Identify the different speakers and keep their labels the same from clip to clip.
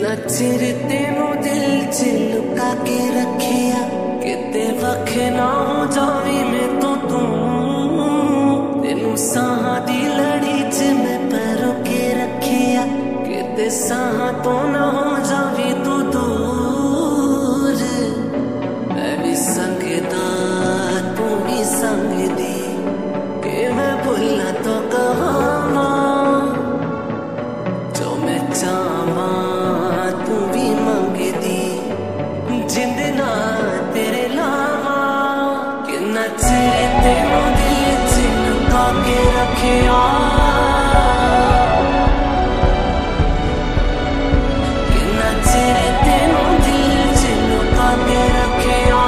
Speaker 1: चिर तेनू दिल च लुका के रखिया, किते वख ना हो जावी मैं तो तू। तेनू साहां दी लड़ी च मैं पैरों के रखिया, किते साहां तो ना हो जावी तू दूर। मैं भी संगदा तू भी संगदी, के मैं भुला तो कहां जो मैं चाहवा तू भी मंगदी। जिंद ना तेरे लावा किन्ना चिर तेनू दिल च लुका के रखिया, किन्ना चिर तेनू दिल च लुका के रखिया।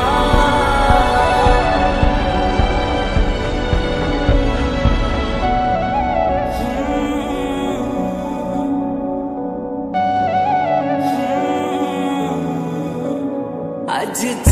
Speaker 1: आज